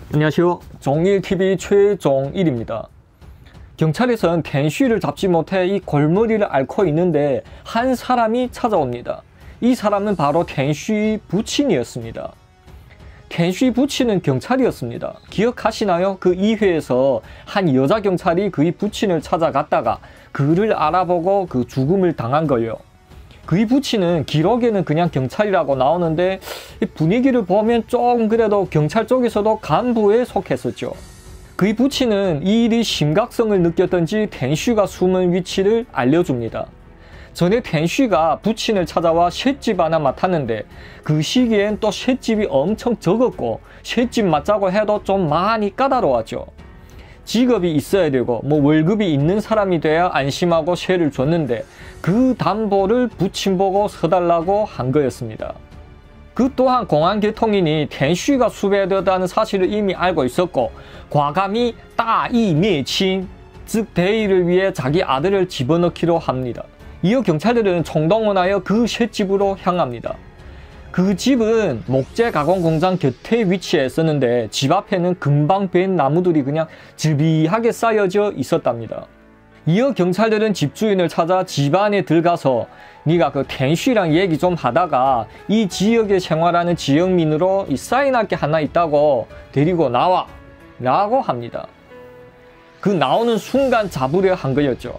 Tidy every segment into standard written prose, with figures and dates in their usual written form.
안녕하세요. 종일TV 최종일입니다. 경찰에선 댄쉬를 잡지 못해 이 골머리를 앓고 있는데 한 사람이 찾아옵니다. 이 사람은 바로 댄쉬 부친이었습니다. 댄쉬 부친은 경찰이었습니다. 기억하시나요? 그 2회에서 한 여자 경찰이 그의 부친을 찾아갔다가 그를 알아보고 그 죽음을 당한 거예요. 그의 부친은 기록에는 그냥 경찰이라고 나오는데 분위기를 보면 조금 그래도 경찰 쪽에서도 간부에 속했었죠. 그의 부친은 이 일이 심각성을 느꼈던지 댄쉬가 숨은 위치를 알려줍니다. 전에 댄쉬가 부친을 찾아와 셋집 하나 맡았는데 그 시기엔 또 셋집이 엄청 적었고 셋집 맡자고 해도 좀 많이 까다로웠죠. 직업이 있어야 되고 월급이 있는 사람이 돼야 안심하고 쉐를 줬는데 그 담보를 부친 보고 서달라고 한 거였습니다. 그 또한 공안계통인이 댄쉬가 수배되었다는 사실을 이미 알고 있었고 과감히 따이매친 즉 대의를 위해 자기 아들을 집어넣기로 합니다. 이어 경찰들은 총동원하여 그 셋집으로 향합니다. 그 집은 목재 가공 공장 곁에 위치해 있었는데 집 앞에는 금방 벤 나무들이 그냥 질비하게 쌓여져 있었답니다. 이어 경찰들은 집주인을 찾아 집 안에 들어가서 네가 그 댄쉬랑 얘기 좀 하다가 이 지역에 생활하는 지역민으로 사인할 게 하나 있다고 데리고 나와 라고 합니다. 그 나오는 순간 잡으려 한 거였죠.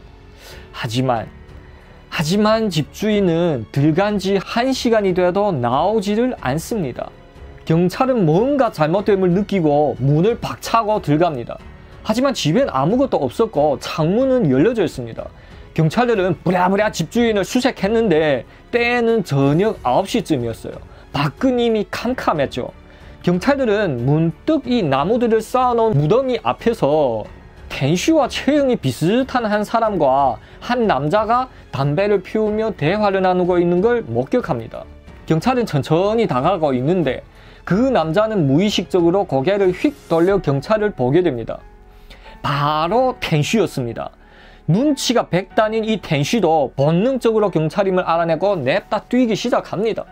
하지만 집주인은 들어간 지 1시간이 돼도 나오지를 않습니다. 경찰은 뭔가 잘못됨을 느끼고 문을 박차고 들어갑니다. 하지만 집엔 아무것도 없었고 창문은 열려져 있습니다. 경찰들은 부랴부랴 집주인을 수색했는데 때는 저녁 9시쯤이었어요. 밖은 이미 캄캄했죠. 경찰들은 문득 이 나무들을 쌓아놓은 무더미 앞에서 댄쉬와 체형이 비슷한 한 사람과 한 남자가 담배를 피우며 대화를 나누고 있는 걸 목격합니다. 경찰은 천천히 다가가고 있는데 그 남자는 무의식적으로 고개를 휙 돌려 경찰을 보게 됩니다. 바로 댄쉬였습니다. 눈치가 백단인 이 댄쉬도 본능적으로 경찰임을 알아내고 냅다 뛰기 시작합니다.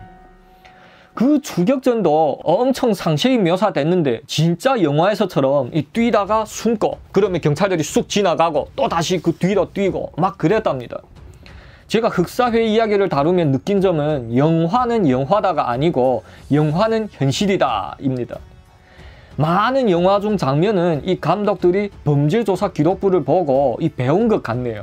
그 추격전도 엄청 상세히 묘사됐는데 진짜 영화에서처럼 뛰다가 숨고 그러면 경찰들이 쑥 지나가고 또 다시 그 뒤로 뛰고 막 그랬답니다. 제가 흑사회 이야기를 다루면 느낀 점은 영화는 영화다가 아니고 영화는 현실이다 입니다. 많은 영화 중 장면은 이 감독들이 범죄조사 기록부를 보고 배운 것 같네요.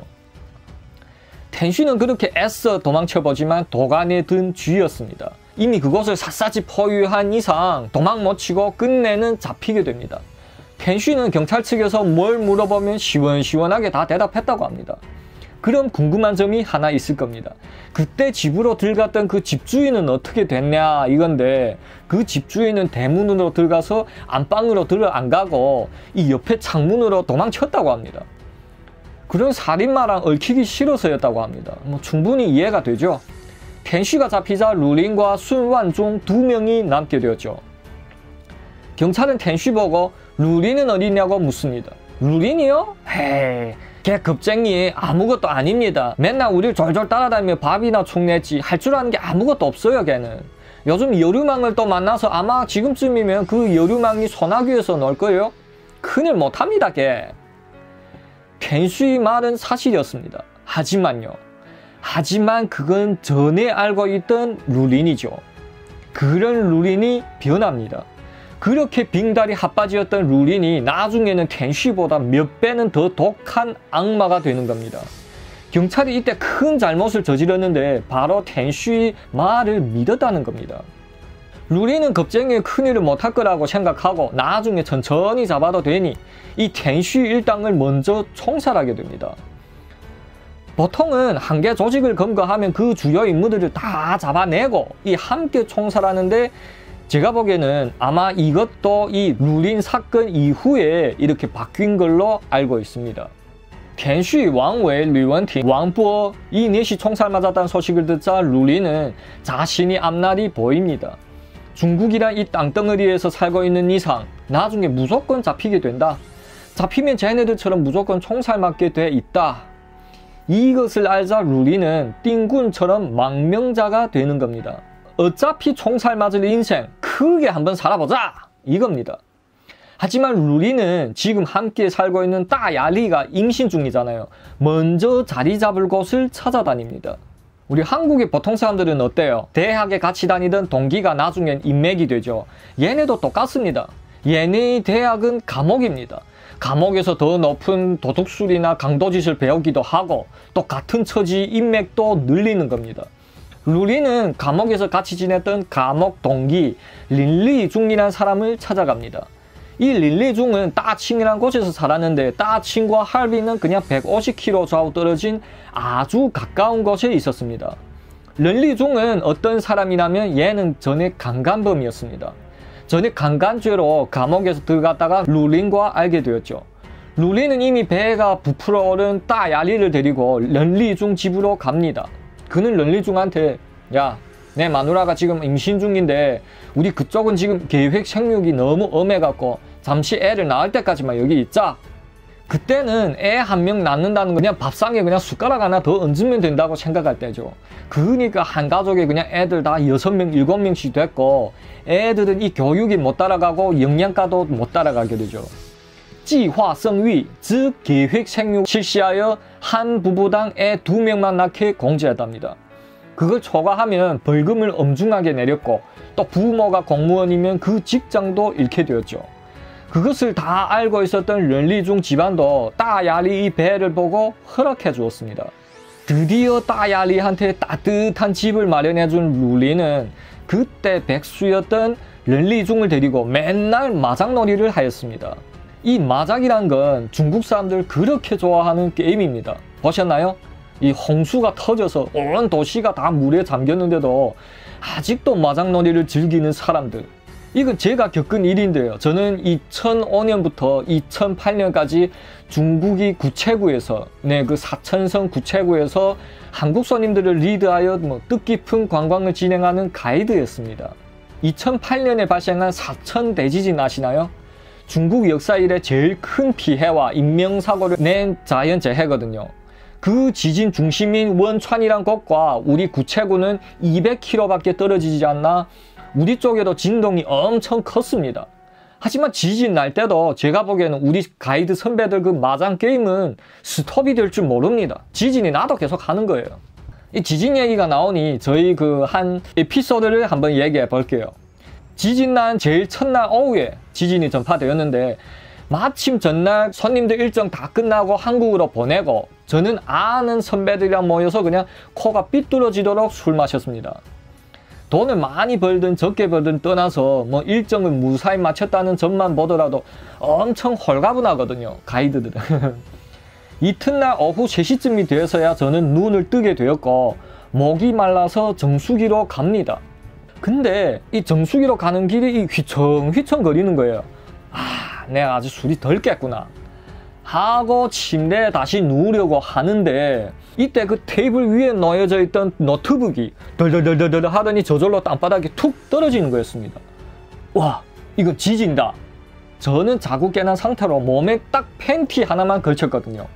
댄쉬는 그렇게 애써 도망쳐보지만 도간에 든 쥐였습니다. 이미 그곳을 샅샅이 포위한 이상 도망 못 치고 끝내는 잡히게 됩니다. 댄쉬는 경찰 측에서 뭘 물어보면 시원시원하게 다 대답했다고 합니다. 그럼 궁금한 점이 하나 있을 겁니다. 그때 집으로 들어갔던 그 집주인은 어떻게 됐냐 이건데 그 집주인은 대문으로 들어가서 안방으로 들어 안 가고 이 옆에 창문으로 도망쳤다고 합니다. 그런 살인마랑 얽히기 싫어서였다고 합니다. 충분히 이해가 되죠. 댄쉬가 잡히자 루린과 순완종 2명이 남게 되었죠. 경찰은 댄쉬 보고 루린은 어디냐고 묻습니다. 루린이요? 헤이, 걔 겁쟁이 아무것도 아닙니다. 맨날 우릴 졸졸 따라다니며 밥이나 축냈지 할 줄 아는 게 아무것도 없어요 걔는. 요즘 여류망을 또 만나서 아마 지금쯤이면 그 여류망이 소나귀에서 놀 거예요. 큰일 못합니다 걔. 댄쉬 말은 사실이었습니다. 하지만 그건 전에 알고 있던 루린이죠. 그런 루린이 변합니다. 그렇게 빙다리 핫바지였던 루린이 나중에는 댄쉬보다 몇 배는 더 독한 악마가 되는 겁니다. 경찰이 이때 큰 잘못을 저질렀는데 바로 댄쉬 말을 믿었다는 겁니다. 루린은 겁쟁이의 큰일을 못할 거라고 생각하고 나중에 천천히 잡아도 되니 이 댄쉬 일당을 먼저 총살하게 됩니다. 보통은 한 개 조직을 검거하면 그 주요 인물들을 다 잡아내고 함께 총살하는데 제가 보기에는 아마 이것도 이 루린 사건 이후에 이렇게 바뀐 걸로 알고 있습니다. 댄쉬, 왕웨이, 류원팅, 왕부어 이 넷이 총살 맞았다는 소식을 듣자 루린은 자신이 앞날이 보입니다. 중국이란 이 땅덩어리에서 살고 있는 이상 나중에 무조건 잡히게 된다. 잡히면 쟤네들처럼 무조건 총살 맞게 돼 있다. 이것을 알자 루린은 띵군처럼 망명자가 되는 겁니다. 어차피 총살 맞을 인생 크게 한번 살아보자 이겁니다. 하지만 루리는 지금 함께 살고 있는 따야리가 임신 중이잖아요. 먼저 자리 잡을 곳을 찾아다닙니다. 우리 한국의 보통 사람들은 어때요? 대학에 같이 다니던 동기가 나중엔 인맥이 되죠. 얘네도 똑같습니다. 얘네의 대학은 감옥입니다. 감옥에서 더 높은 도둑술이나 강도짓을 배우기도 하고 또 같은 처지 인맥도 늘리는 겁니다. 루리는 감옥에서 같이 지냈던 감옥 동기 린리중이라는 사람을 찾아갑니다. 이 린리중은 따칭이라는 곳에서 살았는데 따칭과 할비는 그냥 150km 좌우 떨어진 아주 가까운 곳에 있었습니다. 린리중은 어떤 사람이냐면 얘는 전에 강간범이었습니다. 전에 강간죄로 감옥에서 들어갔다가 루린과 알게 되었죠. 루린은 이미 배가 부풀어 오른 따야리를 데리고 런리중 집으로 갑니다. 그는 런리중한테 야, 내 마누라가 지금 임신 중인데 우리 그쪽은 지금 계획 생육이 너무 엄해갖고 잠시 애를 낳을 때까지만 여기 있자. 그때는 애 한 명 낳는다는 거 그냥 밥상에 그냥 숟가락 하나 더 얹으면 된다고 생각할 때죠. 그러니까 한 가족에 그냥 애들 다 6명, 7명씩 됐고 애들은 이 교육이 못 따라가고 영양가도 못 따라가게 되죠. 计划生育, 즉 계획 생육 실시하여 한 부부당 애 2명만 낳게 공지했답니다. 그걸 초과하면 벌금을 엄중하게 내렸고 또 부모가 공무원이면 그 직장도 잃게 되었죠. 그것을 다 알고 있었던 런리중 집안도 따야리의 배를 보고 허락해 주었습니다. 드디어 따야리한테 따뜻한 집을 마련해준 루리는 그때 백수였던 런리중을 데리고 맨날 마작놀이를 하였습니다. 이 마작이란 건 중국 사람들 그렇게 좋아하는 게임입니다. 보셨나요? 이 홍수가 터져서 온 도시가 다 물에 잠겼는데도 아직도 마작놀이를 즐기는 사람들. 이건 제가 겪은 일인데요. 저는 2005년부터 2008년까지 중국이 구체구에서 그 사천성 구체구에서 한국 손님들을 리드하여 뜻깊은 관광을 진행하는 가이드였습니다. 2008년에 발생한 사천 대지진 아시나요? 중국 역사 이래 제일 큰 피해와 인명사고를 낸 자연재해거든요. 그 지진 중심인 원천이란 곳과 우리 구체구는 200km밖에 떨어지지 않나 우리 쪽에도 진동이 엄청 컸습니다. 하지만 지진 날 때도 제가 보기에는 우리 가이드 선배들 그 마장 게임은 스톱이 될 줄 모릅니다. 지진이 나도 계속 하는 거예요. 이 지진 얘기가 나오니 저희 그 한 에피소드를 한번 얘기해 볼게요. 지진 난 제일 첫날 오후에 지진이 전파되었는데 마침 전날 손님들 일정 다 끝나고 한국으로 보내고 저는 아는 선배들이랑 모여서 그냥 코가 삐뚤어지도록 술 마셨습니다. 돈을 많이 벌든 적게 벌든 떠나서 일정을 무사히 마쳤다는 점만 보더라도 엄청 홀가분하거든요. 가이드들은. 이튿날 오후 3시쯤이 되어서야 저는 눈을 뜨게 되었고 목이 말라서 정수기로 갑니다. 근데 이 정수기로 가는 길이 휘청휘청 거리는 거예요. 내가 아직 술이 덜 깼구나 하고 침대에 다시 누우려고 하는데 이때 그 테이블 위에 놓여져 있던 노트북이 덜덜덜덜 하더니 저절로 땅바닥에 툭 떨어지는 거였습니다. 와, 이건 지진다. 저는 자고 깨난 상태로 몸에 딱 팬티 하나만 걸쳤거든요.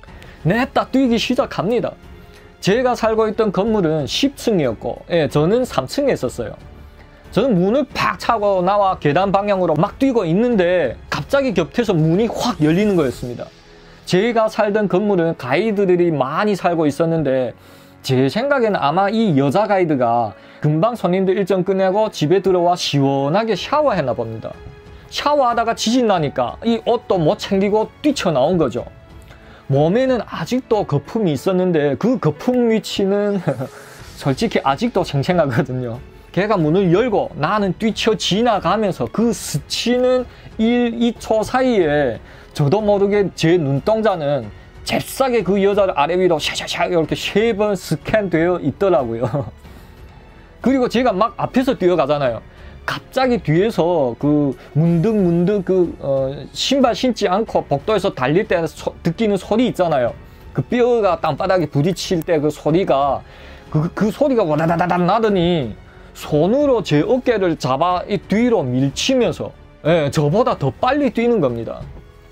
냈다 뛰기 시작합니다. 제가 살고 있던 건물은 10층이었고 저는 3층에 있었어요. 저는 문을 팍 차고 나와 계단 방향으로 막 뛰고 있는데 갑자기 곁에서 문이 확 열리는 거였습니다. 제가 살던 건물은 가이드들이 많이 살고 있었는데 제 생각에는 아마 이 여자 가이드가 금방 손님들 일정 끝내고 집에 들어와 시원하게 샤워했나 봅니다. 샤워하다가 지진 나니까 이 옷도 못 챙기고 뛰쳐나온 거죠. 몸에는 아직도 거품이 있었는데 그 거품 위치는 솔직히 아직도 생생하거든요. 걔가 문을 열고 나는 뛰쳐 지나가면서 그 스치는 1, 2초 사이에 저도 모르게 제 눈동자는 잽싸게 그 여자를 아래 위로 샤샤샤 이렇게 3번 스캔되어 있더라고요. 그리고 제가 막 앞에서 뛰어가잖아요. 갑자기 뒤에서 그 문득 신발 신지 않고 복도에서 달릴 때 듣기는 소리 있잖아요. 그 뼈가 땅바닥에 부딪힐 때 그 소리가 그 소리가 와다다다다 나더니 손으로 제 어깨를 잡아 이 뒤로 밀치면서 저보다 더 빨리 뛰는 겁니다.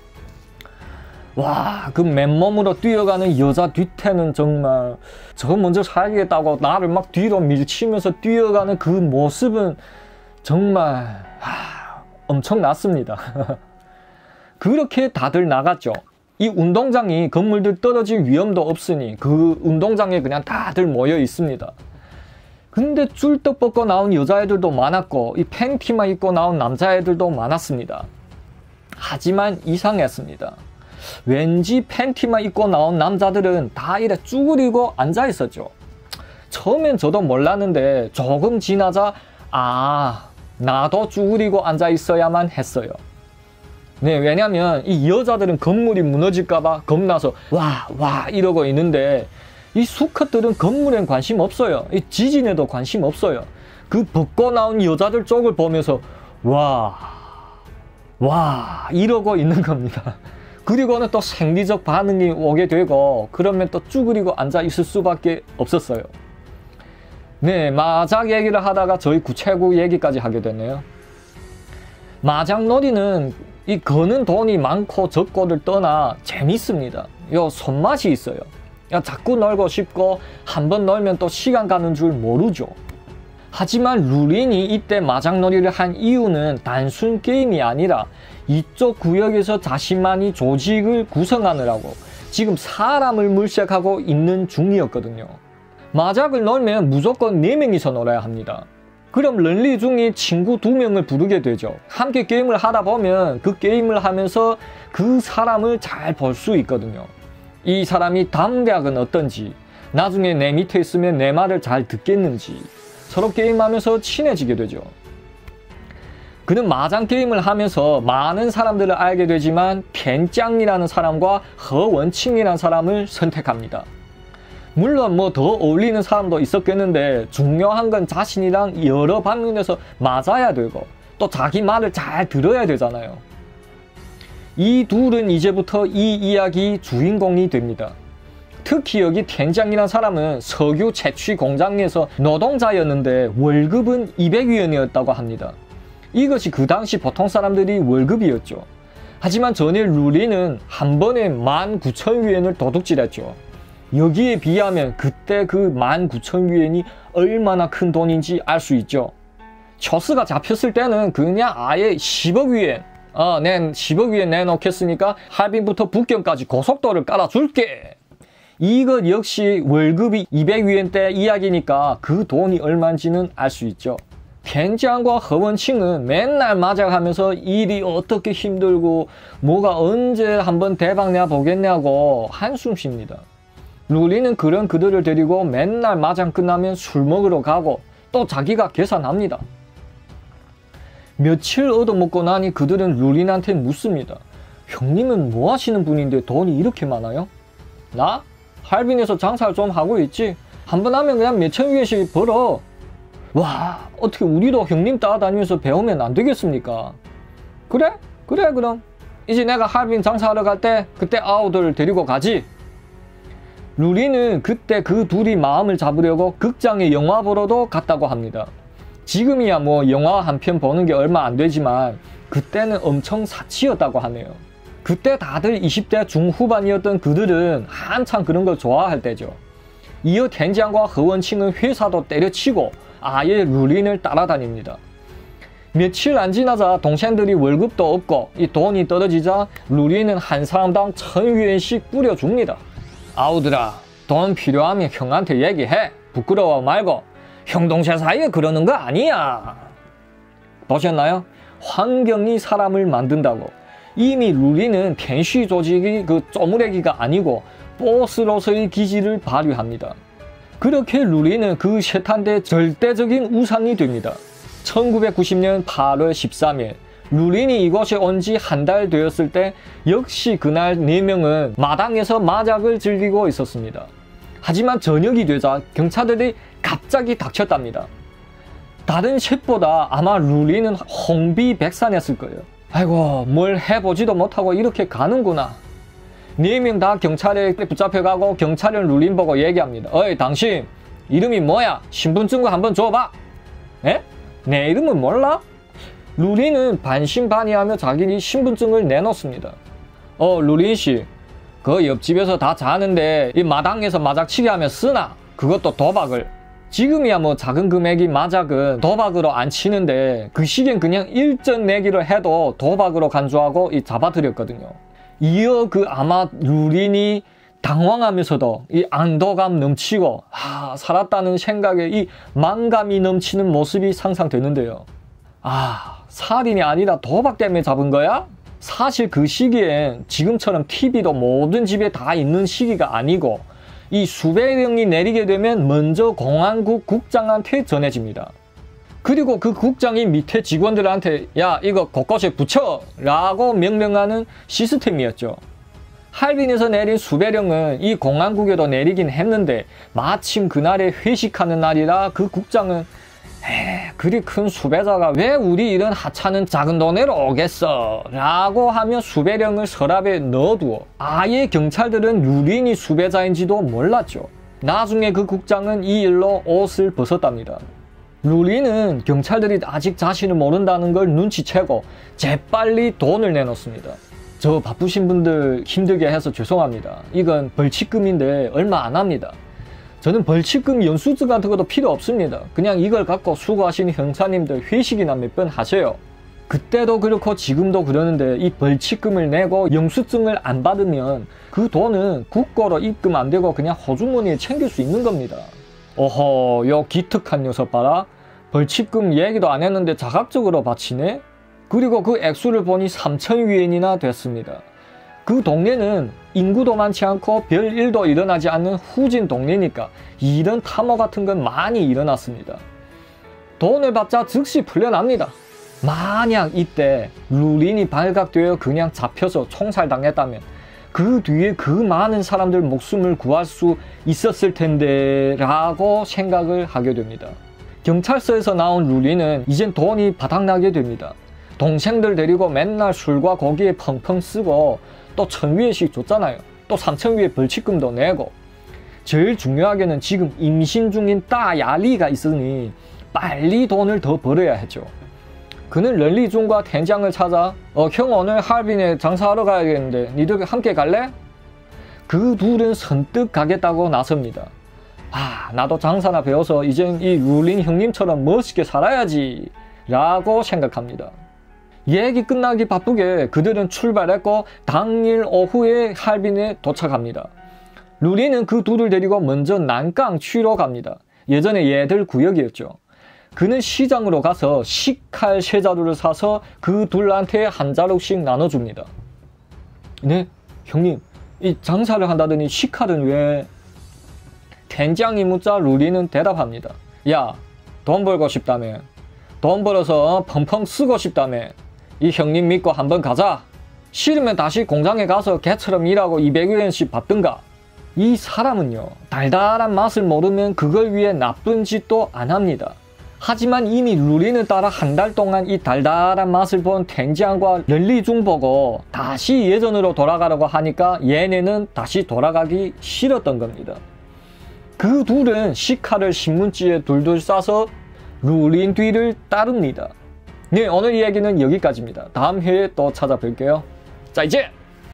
와, 그 맨몸으로 뛰어가는 여자 뒤태는 정말 저 먼저 살겠다고 나를 막 뒤로 밀치면서 뛰어가는 그 모습은 정말 엄청났습니다. 그렇게 다들 나갔죠. 이 운동장이 건물들 떨어질 위험도 없으니 그 운동장에 그냥 다들 모여 있습니다. 근데 쫄떡 벗고 나온 여자애들도 많았고 이 팬티만 입고 나온 남자애들도 많았습니다. 하지만 이상했습니다. 왠지 팬티만 입고 나온 남자들은 다 이래 쭈그리고 앉아 있었죠. 처음엔 저도 몰랐는데 조금 지나자 나도 쭈그리고 앉아 있어야만 했어요. 네, 왜냐면 이 여자들은 건물이 무너질까봐 겁나서 와 이러고 있는데 이 수컷들은 건물엔 관심 없어요. 이 지진에도 관심 없어요. 그 벗고 나온 여자들 쪽을 보면서 와 이러고 있는 겁니다. 그리고는 또 생리적 반응이 오게 되고 그러면 또 쭈그리고 앉아 있을 수밖에 없었어요. 네, 마작 얘기를 하다가 저희 구체구 얘기까지 하게 됐네요. 마작놀이는 이 거는 돈이 많고 적고를 떠나 재밌습니다. 요 손맛이 있어요. 자꾸 놀고 싶고 한번 놀면 또 시간 가는 줄 모르죠. 하지만 루린이 이때 마작놀이를 한 이유는 단순 게임이 아니라 이쪽 구역에서 자신만이 조직을 구성하느라고 지금 사람을 물색하고 있는 중이었거든요. 마작을 놀면 무조건 4명이서 놀아야 합니다. 그럼 런리 중에 친구 2명을 부르게 되죠. 함께 게임을 하다 보면 그 게임을 하면서 그 사람을 잘 볼 수 있거든요. 이 사람이 담대학은 어떤지, 나중에 내 밑에 있으면 내 말을 잘 듣겠는지 서로 게임하면서 친해지게 되죠. 그는 마장 게임을 하면서 많은 사람들을 알게 되지만 켄짱이라는 사람과 허원칭이라는 사람을 선택합니다. 물론 뭐 더 어울리는 사람도 있었겠는데 중요한 건 자신이랑 여러 방면에서 맞아야 되고 또 자기 말을 잘 들어야 되잖아요. 이 둘은 이제부터 이 이야기 주인공이 됩니다. 특히 여기 텐장이라는 사람은 석유 채취 공장에서 노동자였는데 월급은 200위엔이었다고 합니다. 이것이 그 당시 보통 사람들이 월급이었죠. 하지만 전일 루리는 한 번에 19,000위엔을 도둑질했죠. 여기에 비하면 그때 그 19,000위엔이 얼마나 큰 돈인지 알 수 있죠. 처스가 잡혔을 때는 그냥 아예 10억 위엔, 낸 10억 위엔 내놓겠으니까 할빈부터 북경까지 고속도로를 깔아줄게. 이것 역시 월급이 200위엔 때 이야기니까 그 돈이 얼마인지는 알 수 있죠. 켄지안과 허원칭은 맨날 맞아가면서 일이 어떻게 힘들고 뭐가 언제 한번 대박 내야 보겠냐고 한숨 쉽니다. 루리는 그런 그들을 데리고 맨날 마장 끝나면 술 먹으러 가고 또 자기가 계산합니다. 며칠 얻어먹고 나니 그들은 루린한테 묻습니다. 형님은 뭐 하시는 분인데 돈이 이렇게 많아요? 나? 할빈에서 장사를 좀 하고 있지. 한 번 하면 그냥 몇천 위엔씩 벌어. 와, 어떻게 우리도 형님 따라다니면서 배우면 안 되겠습니까? 그래? 그래 그럼. 이제 내가 할빈 장사하러 갈 때 그때 아우들 데리고 가지. 루리는 그때 그 둘이 마음을 잡으려고 극장에 영화 보러도 갔다고 합니다. 지금이야 뭐 영화 한 편 보는 게 얼마 안 되지만 그때는 엄청 사치였다고 하네요. 그때 다들 20대 중후반이었던 그들은 한참 그런 걸 좋아할 때죠. 이어 텐지안과 허원칭은 회사도 때려치고 아예 루린을 따라다닙니다. 며칠 안 지나자 동생들이 월급도 없고 이 돈이 떨어지자 루린은 한 사람당 1,000위엔씩 뿌려줍니다. 아우들아, 돈 필요하면 형한테 얘기해. 부끄러워 말고. 형 동생 사이에 그러는 거 아니야. 보셨나요? 환경이 사람을 만든다고. 이미 루리는 텐시 조직이 그 쪼무레기가 아니고 보스로서의 기질을 발휘합니다. 그렇게 루리는 그 셋한테 절대적인 우상이 됩니다. 1990년 8월 13일 루린이 이곳에 온 지 한 달 되었을 때 역시 그날 4명은 마당에서 마작을 즐기고 있었습니다. 하지만 저녁이 되자 경찰들이 갑자기 닥쳤답니다. 다른 셋보다 아마 루린은 홍비백산했을 거예요. 아이고, 뭘 해보지도 못하고 이렇게 가는구나. 4명 다 경찰에 붙잡혀가고 경찰은 루린 보고 얘기합니다. 어이, 당신 이름이 뭐야? 신분증을 한번 줘봐. 에? 내 이름은 몰라? 루린은 반신반의하며 자기 신분증을 내놓습니다. 루린씨, 그 옆집에서 다 자는데 이 마당에서 마작치기 하면 쓰나? 그것도 도박을. 지금이야 뭐 작은 금액이 마작은 도박으로 안 치는데 그 시기엔 그냥 일전 내기를 해도 도박으로 간주하고 잡아들였거든요. 이어 그 아마 룰린이 당황하면서도 이 안도감 넘치고 살았다는 생각에 이 만감이 넘치는 모습이 상상되는데요. 살인이 아니라 도박 때문에 잡은 거야? 사실 그 시기엔 지금처럼 TV도 모든 집에 다 있는 시기가 아니고 이 수백 명이 내리게 되면 먼저 공안국 국장한테 전해집니다. 그리고 그 국장이 밑에 직원들한테 야 이거 곳곳에 붙여 라고 명령하는 시스템이었죠. 할빈에서 내린 수배령은 이 공안국에도 내리긴 했는데 마침 그날에 회식하는 날이라 그 국장은 그리 큰 수배자가 왜 우리 이런 하찮은 작은 돈으로 오겠어 라고 하며 수배령을 서랍에 넣어두어 아예 경찰들은 룰린이 수배자인지도 몰랐죠. 나중에 그 국장은 이 일로 옷을 벗었답니다. 룰린은 경찰들이 아직 자신을 모른다는 걸 눈치채고 재빨리 돈을 내놓습니다. 저 바쁘신 분들 힘들게 해서 죄송합니다. 이건 벌칙금인데 얼마 안 합니다. 저는 벌칙금 연수증 같은 것도 필요 없습니다. 그냥 이걸 갖고 수고하시는 형사님들 회식이나 몇 번 하세요. 그때도 그렇고 지금도 그러는데 이 벌칙금을 내고 영수증을 안 받으면 그 돈은 국고로 입금 안 되고 그냥 호주머니에 챙길 수 있는 겁니다. 어허, 요 기특한 녀석 봐라. 벌칙금 얘기도 안 했는데 자각적으로 바치네? 그리고 그 액수를 보니 3,000위엔이나 됐습니다. 그 동네는 인구도 많지 않고 별 일도 일어나지 않는 후진 동네니까 이런 탐호 같은 건 많이 일어났습니다. 돈을 받자 즉시 풀려납니다. 만약 이때 룰린이 발각되어 그냥 잡혀서 총살당했다면 그 뒤에 그 많은 사람들 목숨을 구할 수 있었을 텐데 라고 생각을 하게 됩니다. 경찰서에서 나온 룰린은 이젠 돈이 바닥나게 됩니다. 동생들 데리고 맨날 술과 고기에 펑펑 쓰고 또 1,000위엔씩 줬잖아요. 또 3,000위엔 벌칙금도 내고 제일 중요하게는 지금 임신 중인 딸 야리가 있으니 빨리 돈을 더 벌어야 했죠. 그는 런리중과 텐장을 찾아 형 오늘 할빈에 장사하러 가야겠는데 니들 함께 갈래? 그 둘은 선뜻 가겠다고 나섭니다. 나도 장사나 배워서 이젠 이 룰린 형님처럼 멋있게 살아야지 라고 생각합니다. 얘기 끝나기 바쁘게 그들은 출발했고 당일 오후에 할빈에 도착합니다. 룰린은 그 둘을 데리고 먼저 난강 취로 갑니다. 예전에 얘들 구역이었죠. 그는 시장으로 가서 식칼 3자루를 사서 그 둘한테 한 자루씩 나눠줍니다. 네? 형님, 이 장사를 한다더니 식칼은 왜? 텐장이 묻자 룰린은 대답합니다. 야, 돈 벌고 싶다며. 돈 벌어서 펑펑 쓰고 싶다며. 이 형님 믿고 한번 가자. 싫으면 다시 공장에 가서 걔처럼 일하고 200위엔씩 받든가. 이 사람은요, 달달한 맛을 모르면 그걸 위해 나쁜 짓도 안 합니다. 하지만 이미 룰린을 따라 한 달 동안 이 달달한 맛을 본 텐지안과 런리중 보고 다시 예전으로 돌아가려고 하니까 얘네는 다시 돌아가기 싫었던 겁니다. 그 둘은 시카를 신문지에 둘둘 싸서 룰린 뒤를 따릅니다. 네, 오늘 이야기는 여기까지입니다. 다음 회에 또 찾아뵐게요. 자, 이제